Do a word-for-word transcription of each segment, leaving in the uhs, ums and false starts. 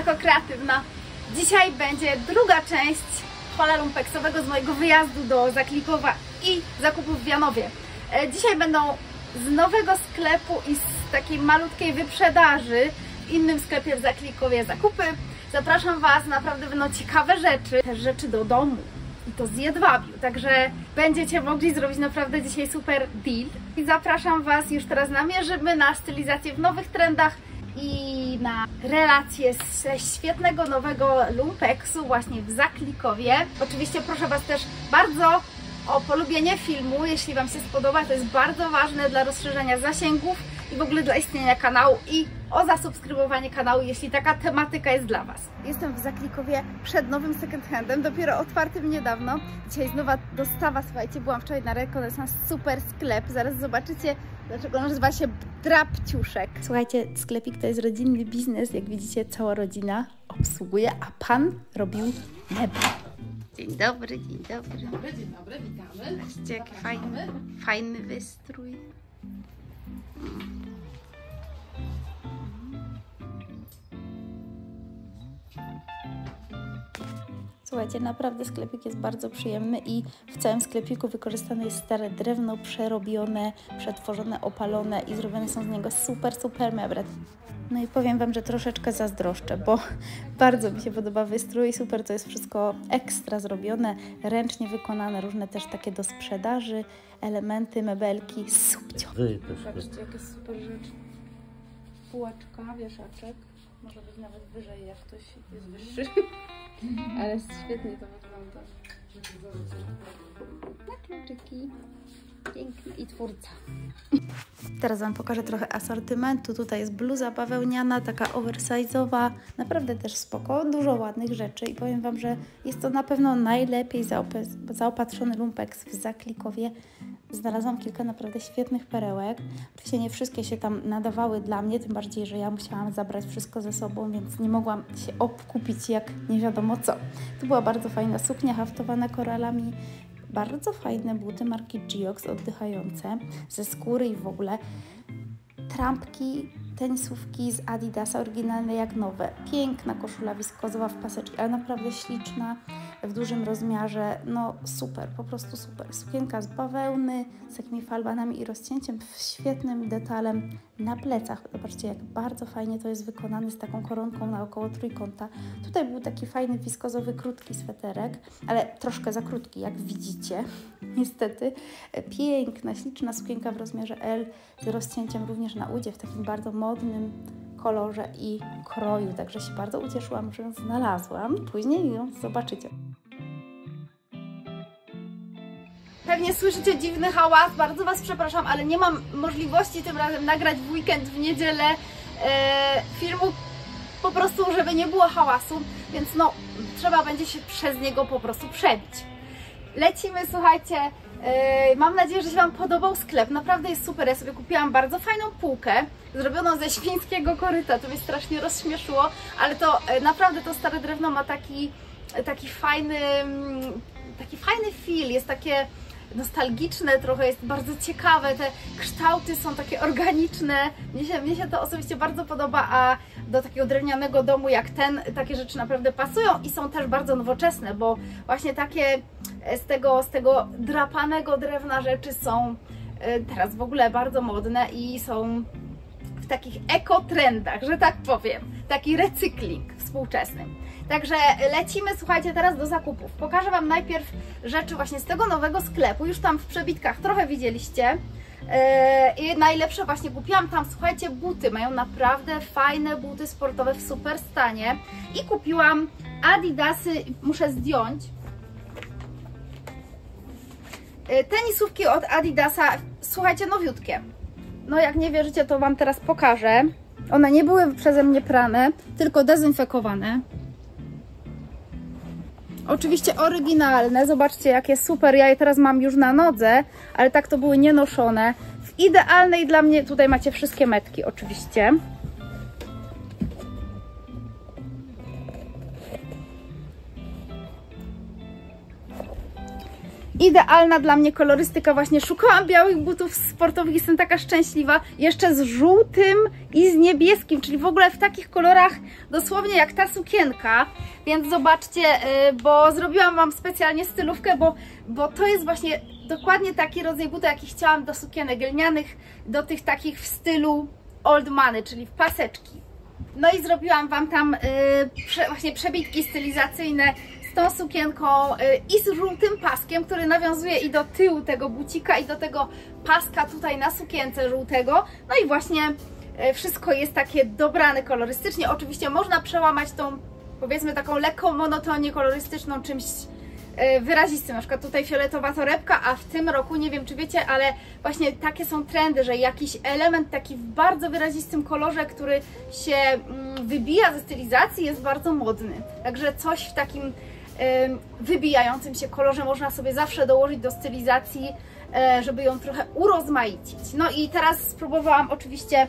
jako kreatywna. Dzisiaj będzie druga część pola lumpeksowego z mojego wyjazdu do Zaklikowa i zakupów w Janowie. Dzisiaj będą z nowego sklepu i z takiej malutkiej wyprzedaży w innym sklepie w Zaklikowie zakupy. Zapraszam Was, naprawdę będą ciekawe rzeczy, też rzeczy do domu i to z jedwabiu, także będziecie mogli zrobić naprawdę dzisiaj super deal. I zapraszam Was, już teraz namierzymy na stylizację w nowych trendach i na relacje ze świetnego nowego lumpeksu właśnie w Zaklikowie. Oczywiście proszę Was też bardzo o polubienie filmu, jeśli Wam się spodoba, to jest bardzo ważne dla rozszerzenia zasięgów i w ogóle dla istnienia kanału, i o zasubskrybowanie kanału, jeśli taka tematyka jest dla Was. Jestem w Zaklikowie przed nowym second handem, dopiero otwartym niedawno. Dzisiaj znowu dostawa, słuchajcie, byłam wczoraj na rekonesans, super sklep, zaraz zobaczycie, dlaczego nazywa się Drapciuszek. Słuchajcie, sklepik to jest rodzinny biznes, jak widzicie cała rodzina obsługuje, a pan robił meble. Dzień dobry, dzień dobry. Dzień dobry, dzień dobry, witamy. Patrzcie, jaki fajny, fajny wystrój. Słuchajcie, naprawdę sklepik jest bardzo przyjemny i w całym sklepiku wykorzystane jest stare drewno, przerobione, przetworzone, opalone i zrobione są z niego super, super meble. No i powiem Wam, że troszeczkę zazdroszczę, bo bardzo mi się podoba wystrój, super, to jest wszystko ekstra zrobione, ręcznie wykonane, różne też takie do sprzedaży, elementy, mebelki, subcio. Zobaczcie, jakie super rzeczy. Półeczka, wieszaczek, może być nawet wyżej, jak ktoś jest wyższy, ale świetnie to wygląda. Na kluczyki. Piękny i twórca. Teraz Wam pokażę trochę asortymentu. Tutaj jest bluza bawełniana, taka oversize'owa. Naprawdę też spoko, dużo ładnych rzeczy i powiem Wam, że jest to na pewno najlepiej zaopatrzony lumpeks w Zaklikowie. Znalazłam kilka naprawdę świetnych perełek. Oczywiście nie wszystkie się tam nadawały dla mnie, tym bardziej, że ja musiałam zabrać wszystko ze sobą, więc nie mogłam się obkupić jak nie wiadomo co. To była bardzo fajna suknia haftowana koralami. Bardzo fajne buty marki Geox, oddychające, ze skóry i w ogóle. Trampki, tenisówki z Adidasa, oryginalne jak nowe. Piękna koszula wiskozowa w paseczki, ale naprawdę śliczna, w dużym rozmiarze. No super, po prostu super. Sukienka z bawełny, z takimi falbanami i rozcięciem, świetnym detalem na plecach. Zobaczcie, jak bardzo fajnie to jest wykonane, z taką koronką naokoło trójkąta. Tutaj był taki fajny wiskozowy, krótki sweterek, ale troszkę za krótki, jak widzicie. Niestety. Piękna, śliczna sukienka w rozmiarze L z rozcięciem również na udzie w takim bardzo modnym kolorze i kroju. Także się bardzo ucieszyłam, że ją znalazłam. Później ją zobaczycie. Pewnie słyszycie dziwny hałas, bardzo Was przepraszam, ale nie mam możliwości tym razem nagrać w weekend, w niedzielę e, filmu, po prostu, żeby nie było hałasu, więc no, trzeba będzie się przez niego po prostu przebić. Lecimy, słuchajcie, e, mam nadzieję, że się Wam podobał sklep, naprawdę jest super, ja sobie kupiłam bardzo fajną półkę, zrobioną ze świńskiego koryta, to mnie strasznie rozśmieszyło, ale to e, naprawdę to stare drewno ma taki, taki fajny, taki fajny feel, jest takie nostalgiczne trochę, jest bardzo ciekawe, te kształty są takie organiczne, mnie się, mnie się to osobiście bardzo podoba, a do takiego drewnianego domu jak ten, takie rzeczy naprawdę pasują i są też bardzo nowoczesne, bo właśnie takie z tego, z tego drapanego drewna rzeczy są teraz w ogóle bardzo modne i są w takich ekotrendach, że tak powiem, taki recykling współczesny. Także lecimy, słuchajcie, teraz do zakupów. Pokażę Wam najpierw rzeczy właśnie z tego nowego sklepu. Już tam w przebitkach trochę widzieliście. Yy, I najlepsze właśnie kupiłam tam, słuchajcie, buty. Mają naprawdę fajne buty sportowe w super stanie. I kupiłam Adidasy, muszę zdjąć. Yy, tenisówki od Adidasa, słuchajcie, nowiutkie. No jak nie wierzycie, to Wam teraz pokażę. One nie były przeze mnie prane, tylko dezynfekowane. Oczywiście oryginalne, zobaczcie jakie super, ja je teraz mam już na nodze, ale tak to były nienoszone. W idealnej dla mnie, tutaj macie wszystkie metki oczywiście. Idealna dla mnie kolorystyka, właśnie szukałam białych butów sportowych, jestem taka szczęśliwa, jeszcze z żółtym i z niebieskim, czyli w ogóle w takich kolorach dosłownie jak ta sukienka, więc zobaczcie, bo zrobiłam Wam specjalnie stylówkę, bo, bo to jest właśnie dokładnie taki rodzaj buta, jaki chciałam do sukienek lnianych, do tych takich w stylu old money, czyli w paseczki. No i zrobiłam Wam tam yy, prze, właśnie przebitki stylizacyjne z tą sukienką yy, i z żółtym paskiem, który nawiązuje i do tyłu tego bucika, i do tego paska tutaj na sukience żółtego. No i właśnie yy, wszystko jest takie dobrane kolorystycznie. Oczywiście można przełamać tą, powiedzmy, taką lekką monotonię kolorystyczną czymś wyrazistym, na przykład tutaj fioletowa torebka, a w tym roku, nie wiem czy wiecie, ale właśnie takie są trendy, że jakiś element taki w bardzo wyrazistym kolorze, który się wybija ze stylizacji, jest bardzo modny. Także coś w takim wybijającym się kolorze można sobie zawsze dołożyć do stylizacji, żeby ją trochę urozmaicić. No i teraz spróbowałam oczywiście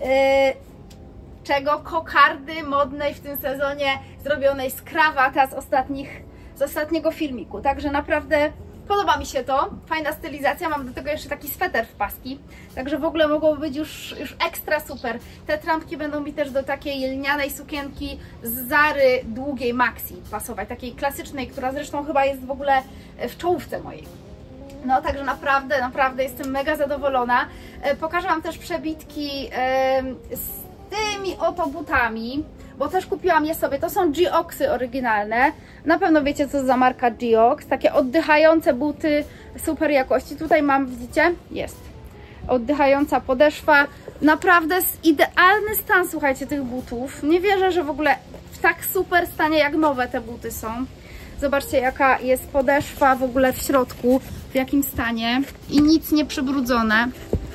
czego? Kokardy modnej w tym sezonie, zrobionej z krawata z ostatnich z ostatniego filmiku, także naprawdę podoba mi się to, fajna stylizacja, mam do tego jeszcze taki sweter w paski, także w ogóle mogłoby być już, już ekstra super. Te trampki będą mi też do takiej lnianej sukienki z Zary długiej maxi pasować, takiej klasycznej, która zresztą chyba jest w ogóle w czołówce mojej. No także naprawdę, naprawdę jestem mega zadowolona. Pokażę Wam też przebitki z tymi oto butami, bo też kupiłam je sobie, to są Geoxy oryginalne, na pewno wiecie co za marka Geox, takie oddychające buty super jakości, tutaj mam, widzicie, jest oddychająca podeszwa, naprawdę idealny stan, słuchajcie, tych butów, nie wierzę, że w ogóle w tak super stanie jak nowe te buty są. Zobaczcie jaka jest podeszwa w ogóle w środku, w jakim stanie i nic nie przybrudzone.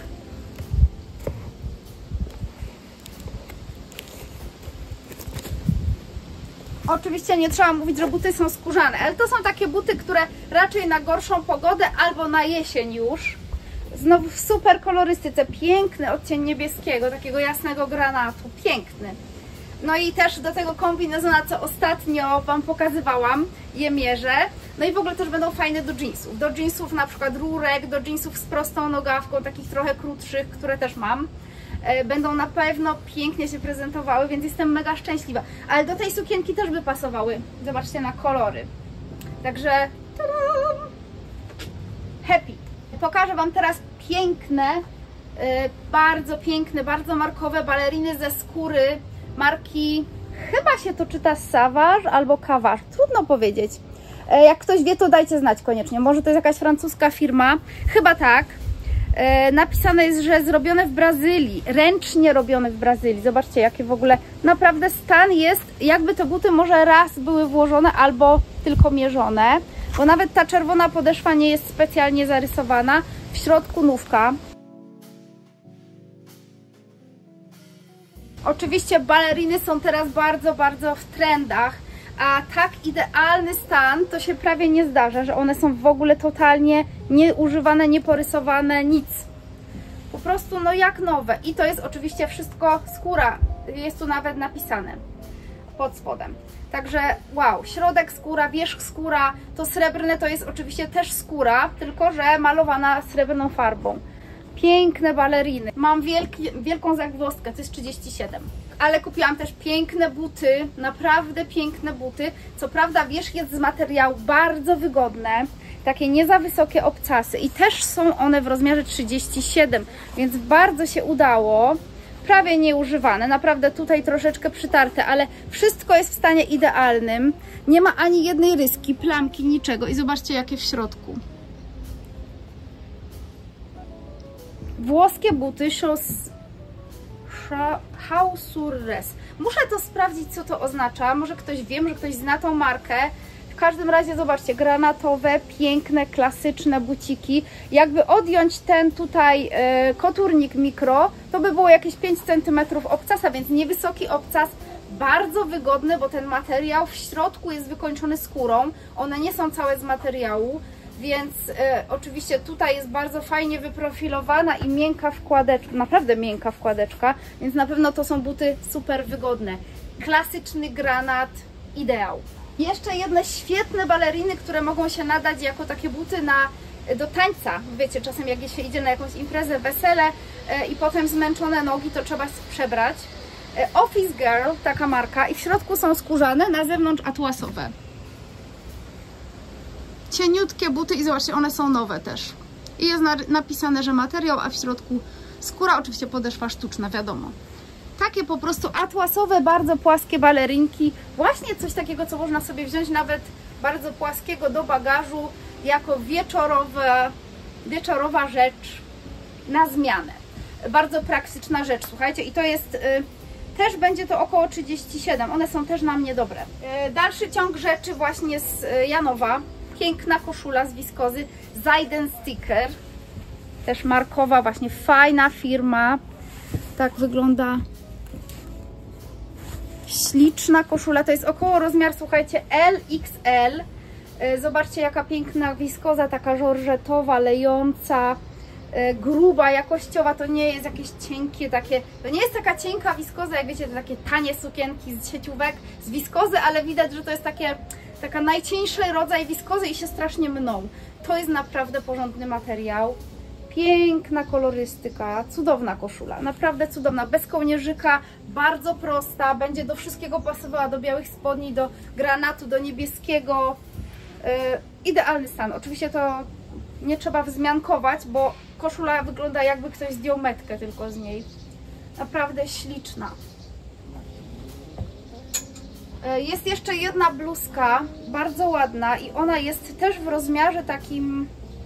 Oczywiście nie trzeba mówić, że buty są skórzane, ale to są takie buty, które raczej na gorszą pogodę albo na jesień już. Znowu w super kolorystyce, piękny odcień niebieskiego, takiego jasnego granatu, piękny. No i też do tego kombinezona, co ostatnio Wam pokazywałam, je mierzę. No i w ogóle też będą fajne do jeansów. Do jeansów na przykład rurek, do jeansów z prostą nogawką, takich trochę krótszych, które też mam. Będą na pewno pięknie się prezentowały, więc jestem mega szczęśliwa. Ale do tej sukienki też by pasowały. Zobaczcie na kolory. Także tadam! Happy. Pokażę Wam teraz piękne, bardzo piękne, bardzo markowe baleriny ze skóry marki, chyba się to czyta Savage albo Cavage, trudno powiedzieć. Jak ktoś wie, to dajcie znać koniecznie. Może to jest jakaś francuska firma, chyba tak. E, napisane jest, że zrobione w Brazylii, ręcznie robione w Brazylii. Zobaczcie, jakie w ogóle naprawdę stan jest, jakby te buty może raz były włożone albo tylko mierzone, bo nawet ta czerwona podeszwa nie jest specjalnie zarysowana, w środku nówka. Oczywiście baleriny są teraz bardzo, bardzo w trendach, a tak idealny stan to się prawie nie zdarza, że one są w ogóle totalnie nieużywane, nieporysowane, nic. Po prostu no jak nowe. I to jest oczywiście wszystko skóra, jest tu nawet napisane pod spodem. Także wow, środek skóra, wierzch skóra, to srebrne to jest oczywiście też skóra, tylko że malowana srebrną farbą. Piękne baleriny. Mam wielki, wielką zagwozdkę, to jest trzydzieści siedem. Ale kupiłam też piękne buty, naprawdę piękne buty. Co prawda wierzch jest z materiału bardzo wygodne, takie nie za wysokie obcasy i też są one w rozmiarze trzydzieści siedem, więc bardzo się udało. Prawie nieużywane, naprawdę tutaj troszeczkę przytarte, ale wszystko jest w stanie idealnym. Nie ma ani jednej ryski, plamki, niczego i zobaczcie jakie w środku. Włoskie buty Chaussures. Muszę to sprawdzić, co to oznacza. Może ktoś wie, może ktoś zna tą markę. W każdym razie zobaczcie, granatowe, piękne, klasyczne buciki. Jakby odjąć ten tutaj e, koturnik mikro, to by było jakieś pięć centymetrów obcasa, więc niewysoki obcas, bardzo wygodny, bo ten materiał w środku jest wykończony skórą. One nie są całe z materiału. Więc e, oczywiście tutaj jest bardzo fajnie wyprofilowana i miękka wkładeczka, naprawdę miękka wkładeczka, więc na pewno to są buty super wygodne. Klasyczny granat, ideał. Jeszcze jedne świetne baleriny, które mogą się nadać jako takie buty na, do tańca. Wiecie, czasem jak się idzie na jakąś imprezę, wesele e, i potem zmęczone nogi, to trzeba przebrać. E, Office Girl, taka marka, i w środku są skórzane, na zewnątrz atłasowe. Cieniutkie buty i zobaczcie, one są nowe też. I jest na, napisane, że materiał, a w środku skóra, oczywiście podeszwa sztuczna, wiadomo. Takie po prostu atłasowe, bardzo płaskie balerinki. Właśnie coś takiego, co można sobie wziąć nawet bardzo płaskiego do bagażu, jako wieczorowe, wieczorowa rzecz na zmianę. Bardzo praktyczna rzecz, słuchajcie. I to jest, y, też będzie to około trzydzieści siedem. One są też na mnie dobre. Y, dalszy ciąg rzeczy właśnie z y, Janowa. Piękna koszula z wiskozy. Seiden Sticker. Też markowa, właśnie fajna firma. Tak wygląda. Śliczna koszula, to jest około rozmiar, słuchajcie, L X L. Zobaczcie, jaka piękna wiskoza, taka żorżetowa, lejąca, gruba, jakościowa. To nie jest jakieś cienkie takie, to nie jest taka cienka wiskoza, jak wiecie, to takie tanie sukienki z sieciówek, z wiskozy, ale widać, że to jest takie, taka najcieńszy rodzaj wiskozy i się strasznie mną. To jest naprawdę porządny materiał. Piękna kolorystyka, cudowna koszula, naprawdę cudowna, bez kołnierzyka, bardzo prosta, będzie do wszystkiego pasowała, do białych spodni, do granatu, do niebieskiego. Yy, idealny stan. Oczywiście to nie trzeba wzmiankować, bo koszula wygląda, jakby ktoś zdjął metkę tylko z niej. Naprawdę śliczna. Yy, jest jeszcze jedna bluzka, bardzo ładna i ona jest też w rozmiarze takim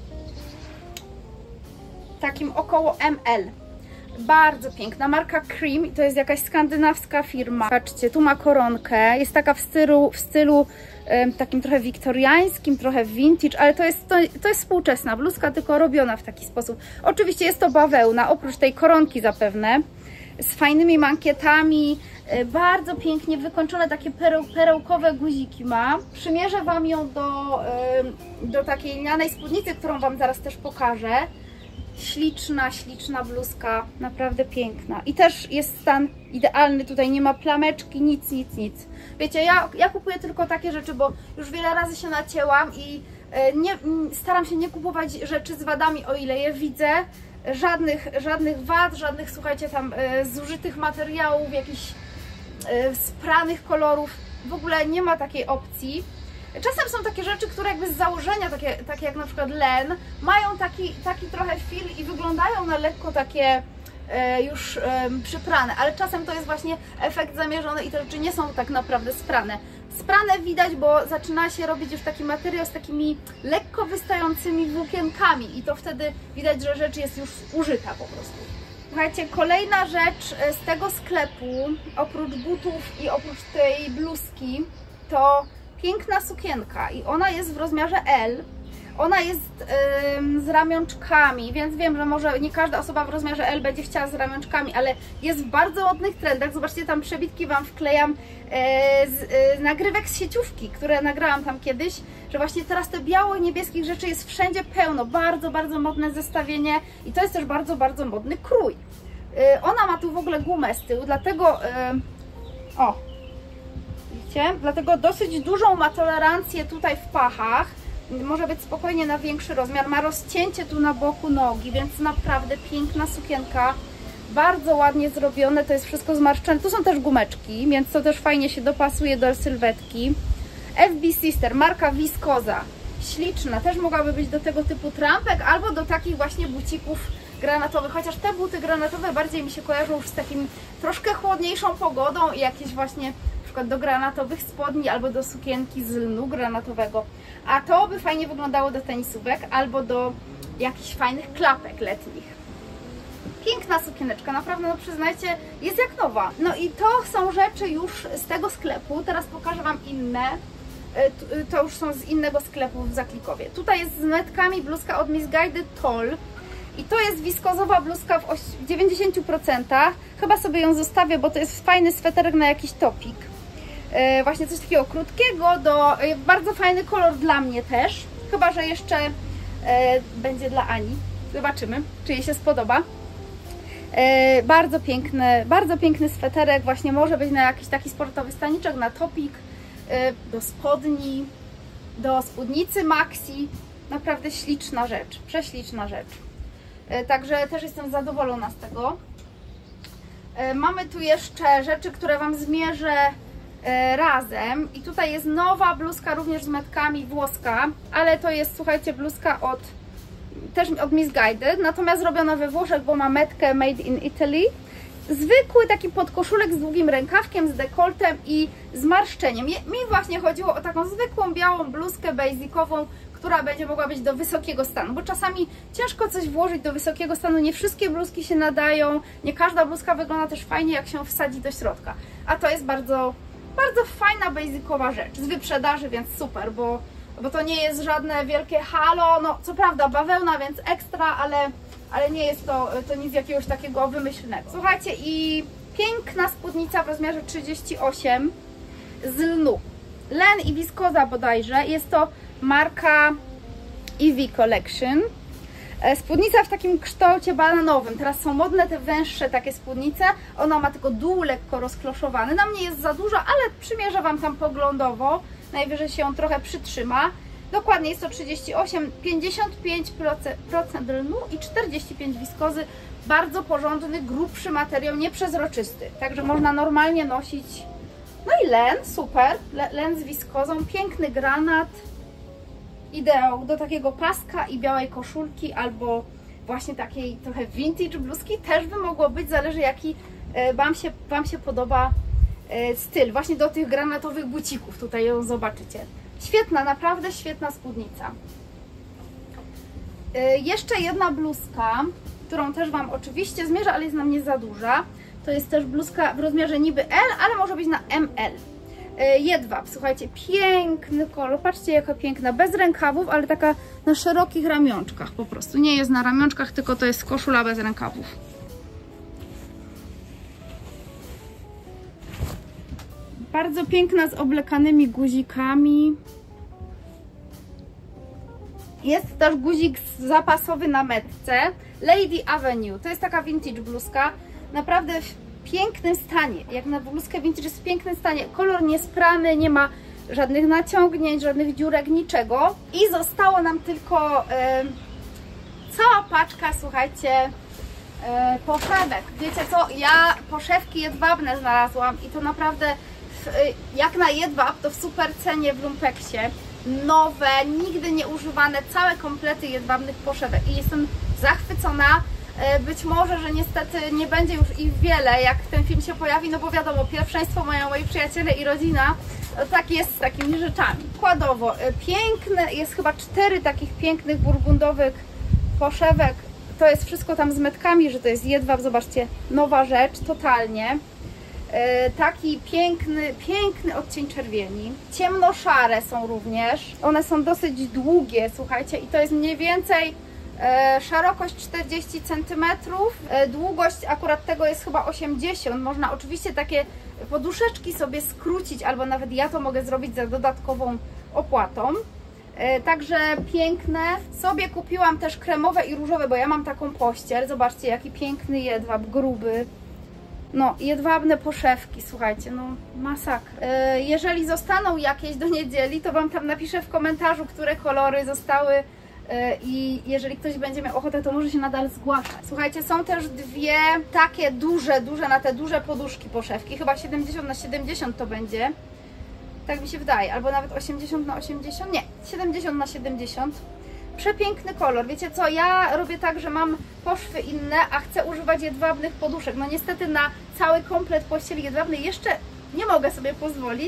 takim około M L. Bardzo piękna, marka Cream, to jest jakaś skandynawska firma. Patrzcie, tu ma koronkę, jest taka w stylu, w stylu um, takim trochę wiktoriańskim, trochę vintage, ale to jest, to, to jest współczesna bluzka, tylko robiona w taki sposób. Oczywiście jest to bawełna, oprócz tej koronki zapewne, z fajnymi mankietami, bardzo pięknie wykończone, takie pereł, perełkowe guziki ma. Przymierzę Wam ją do, do takiej lnianej spódnicy, którą Wam zaraz też pokażę. Śliczna, śliczna bluzka, naprawdę piękna. I też jest stan idealny, tutaj nie ma plameczki, nic, nic, nic. Wiecie, ja, ja kupuję tylko takie rzeczy, bo już wiele razy się nacięłam i nie, staram się nie kupować rzeczy z wadami, o ile je widzę. Żadnych, żadnych wad, żadnych, słuchajcie, tam zużytych materiałów, jakichś spranych kolorów. W ogóle nie ma takiej opcji. Czasem są takie rzeczy, które jakby z założenia, takie, takie jak na przykład len, mają taki, taki trochę fil i wyglądają na lekko takie e, już e, przyprane, ale czasem to jest właśnie efekt zamierzony i te rzeczy nie są tak naprawdę sprane. Sprane widać, bo zaczyna się robić już taki materiał z takimi lekko wystającymi włókienkami i to wtedy widać, że rzecz jest już użyta po prostu. Słuchajcie, kolejna rzecz z tego sklepu, oprócz butów i oprócz tej bluzki, to piękna sukienka i ona jest w rozmiarze L. Ona jest ym, z ramionczkami, więc wiem, że może nie każda osoba w rozmiarze L będzie chciała z ramionczkami, ale jest w bardzo modnych trendach. Zobaczcie, tam przebitki Wam wklejam yy, z yy, nagrywek z sieciówki, które nagrałam tam kiedyś, że właśnie teraz te biało-niebieskich rzeczy jest wszędzie pełno. Bardzo, bardzo modne zestawienie i to jest też bardzo, bardzo modny krój. Yy, ona ma tu w ogóle gumę z tyłu, dlatego... Yy, o! Dlatego dosyć dużą ma tolerancję tutaj w pachach. Może być spokojnie na większy rozmiar. Ma rozcięcie tu na boku nogi, więc naprawdę piękna sukienka. Bardzo ładnie zrobione. To jest wszystko zmarszczone. Tu są też gumeczki, więc to też fajnie się dopasuje do sylwetki. F B Sister, marka wiskoza. Śliczna. Też mogłaby być do tego typu trampek albo do takich właśnie bucików granatowych. Chociaż te buty granatowe bardziej mi się kojarzą już z takim troszkę chłodniejszą pogodą i jakieś właśnie do granatowych spodni albo do sukienki z lnu granatowego, a to by fajnie wyglądało do tenisówek albo do jakichś fajnych klapek letnich. Piękna sukieneczka, naprawdę, no przyznajcie, jest jak nowa. No i to są rzeczy już z tego sklepu, teraz pokażę Wam inne, to już są z innego sklepu w Zaklikowie. Tutaj jest z metkami bluzka od Missguided Tall i to jest wiskozowa bluzka w dziewięćdziesięciu procentach, chyba sobie ją zostawię, bo to jest fajny sweterek na jakiś topik. Właśnie coś takiego krótkiego, do bardzo fajny kolor dla mnie też, chyba że jeszcze e, będzie dla Ani, zobaczymy, czy jej się spodoba. E, bardzo piękny, bardzo piękny sweterek, właśnie może być na jakiś taki sportowy staniczek, na topik, do spodni, do spódnicy maxi. Naprawdę śliczna rzecz, prześliczna rzecz. Także też jestem zadowolona z tego. Mamy tu jeszcze rzeczy, które Wam zmierzę razem. I tutaj jest nowa bluzka, również z metkami, włoska, ale to jest, słuchajcie, bluzka od też od Missguided, natomiast robiona we Włoszech, bo ma metkę Made in Italy. Zwykły taki podkoszulek z długim rękawkiem, z dekoltem i zmarszczeniem. Mi właśnie chodziło o taką zwykłą białą bluzkę basicową, która będzie mogła być do wysokiego stanu, bo czasami ciężko coś włożyć do wysokiego stanu, nie wszystkie bluzki się nadają, nie każda bluzka wygląda też fajnie, jak się wsadzi do środka, a to jest bardzo, bardzo fajna basicowa rzecz, z wyprzedaży, więc super, bo, bo to nie jest żadne wielkie halo, no co prawda bawełna, więc ekstra, ale, ale nie jest to, to nic jakiegoś takiego wymyślnego. Słuchajcie, i piękna spódnica w rozmiarze trzydzieści osiem z lnu, len i wiskoza bodajże, jest to marka Ivy Collection. Spódnica w takim kształcie bananowym. Teraz są modne te węższe takie spódnice. Ona ma tylko dół lekko rozkloszowany. Na mnie jest za duża, ale przymierzę Wam tam poglądowo. Najwyżej się on trochę przytrzyma. Dokładnie jest to trzydzieści osiem, pięćdziesiąt pięć procent lnu i czterdzieści pięć procent wiskozy. Bardzo porządny, grubszy materiał, nieprzezroczysty. Także można normalnie nosić. No i len, super. Len z wiskozą, piękny granat. Ideał do takiego paska i białej koszulki, albo właśnie takiej trochę vintage bluzki też by mogło być, zależy jaki Wam się, Wam się podoba styl. Właśnie do tych granatowych bucików, tutaj ją zobaczycie. Świetna, naprawdę świetna spódnica. Jeszcze jedna bluzka, którą też Wam oczywiście zmierzę, ale jest na mnie za duża. To jest też bluzka w rozmiarze niby L, ale może być na M L. Jedwab, słuchajcie, piękny kolor, patrzcie jaka piękna, bez rękawów, ale taka na szerokich ramionczkach po prostu, nie jest na ramionczkach, tylko to jest koszula bez rękawów. Bardzo piękna, z oblekanymi guzikami. Jest też guzik zapasowy na metce, Lady Avenue, to jest taka vintage bluzka, naprawdę w pięknym stanie, jak na bluzkę vintage jest w pięknym stanie, kolor niesprany, nie ma żadnych naciągnięć, żadnych dziurek, niczego. I zostało nam tylko e, cała paczka, słuchajcie, e, poszewek. Wiecie co, ja poszewki jedwabne znalazłam i to naprawdę w, jak na jedwab to w super cenie w Lumpeksie. Nowe, nigdy nie używane, całe komplety jedwabnych poszewek i jestem zachwycona. Być może, że niestety nie będzie już ich wiele, jak ten film się pojawi, no bo wiadomo, pierwszeństwo mają moi przyjaciele i rodzina, tak jest z takimi rzeczami. Przykładowo, piękne, jest chyba cztery takich pięknych burgundowych poszewek, to jest wszystko tam z metkami, że to jest jedwab, zobaczcie, nowa rzecz, totalnie. Taki piękny, piękny odcień czerwieni. Ciemnoszare są również, one są dosyć długie, słuchajcie, i to jest mniej więcej E, szerokość czterdzieści centymetrów, e, długość akurat tego jest chyba osiemdziesiąt. Można oczywiście takie poduszeczki sobie skrócić, albo nawet ja to mogę zrobić za dodatkową opłatą. E, także piękne. Sobie kupiłam też kremowe i różowe, bo ja mam taką pościel. Zobaczcie, jaki piękny jedwab, gruby. No, jedwabne poszewki, słuchajcie, no masakra. E, jeżeli zostaną jakieś do niedzieli, to Wam tam napiszę w komentarzu, które kolory zostały. I jeżeli ktoś będzie miał ochotę, to może się nadal zgłaszać. Słuchajcie, są też dwie takie duże, duże, na te duże poduszki poszewki. Chyba siedemdziesiąt na siedemdziesiąt to będzie. Tak mi się wydaje. Albo nawet osiemdziesiąt na osiemdziesiąt. Nie, siedemdziesiąt na siedemdziesiąt. Przepiękny kolor. Wiecie co, ja robię tak, że mam poszwy inne, a chcę używać jedwabnych poduszek. No niestety na cały komplet pościeli jedwabnej jeszcze nie mogę sobie pozwolić.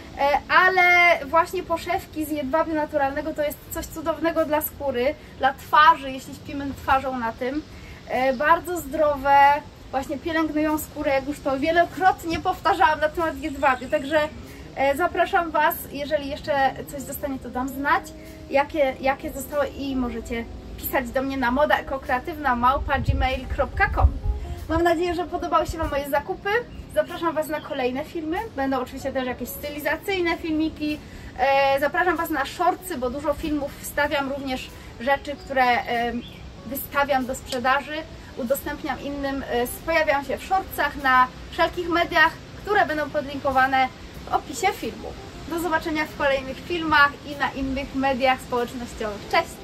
Ale właśnie poszewki z jedwabiu naturalnego to jest coś cudownego dla skóry, dla twarzy, jeśli śpimy twarzą na tym. Bardzo zdrowe, właśnie pielęgnują skórę, jak już to wielokrotnie powtarzałam na temat jedwabiu. Także zapraszam Was, jeżeli jeszcze coś zostanie, to dam znać, jakie, jakie zostały i możecie pisać do mnie na moda eko kreatywna małpa gmail kropka com. Mam nadzieję, że podobały się Wam moje zakupy. Zapraszam Was na kolejne filmy. Będą oczywiście też jakieś stylizacyjne filmiki. Zapraszam Was na shortsy, bo dużo filmów wstawiam, również rzeczy, które wystawiam do sprzedaży, udostępniam innym. Pojawiam się w shortsach na wszelkich mediach, które będą podlinkowane w opisie filmu. Do zobaczenia w kolejnych filmach i na innych mediach społecznościowych. Cześć!